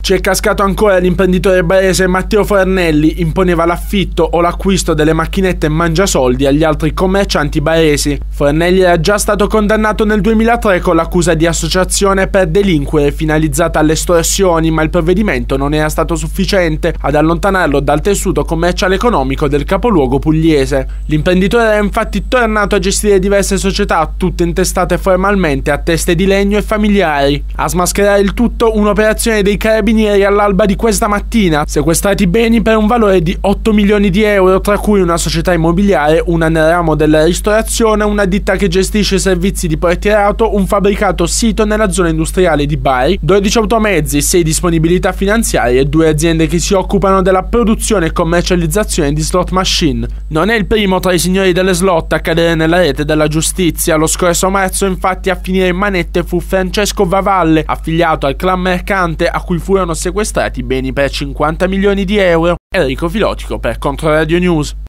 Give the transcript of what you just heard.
Ci è cascato ancora l'imprenditore barese Matteo Fornelli, imponeva l'affitto o l'acquisto delle macchinette mangiasoldi agli altri commercianti baresi. Fornelli era già stato condannato nel 2003 con l'accusa di associazione per delinquere finalizzata alle estorsioni, ma il provvedimento non era stato sufficiente ad allontanarlo dal tessuto commerciale economico del capoluogo pugliese. L'imprenditore era infatti tornato a gestire diverse società, tutte intestate formalmente a teste di legno e familiari. A smascherare il tutto, un'operazione dei carabinieri all'alba di questa mattina, sequestrati beni per un valore di 8 milioni di euro, tra cui una società immobiliare, una nel ramo della ristorazione, una ditta che gestisce servizi di portierato, un fabbricato sito nella zona industriale di Bari, 12 automezzi, 6 disponibilità finanziarie e 2 aziende che si occupano della produzione e commercializzazione di slot machine. Non è il primo tra i signori delle slot a cadere nella rete della giustizia. Lo scorso marzo, infatti, a finire in manette fu Francesco Vavalle, affiliato al clan mercante a cui furono sequestrati beni per 50 milioni di euro. Enrico Filotico per Controradio News.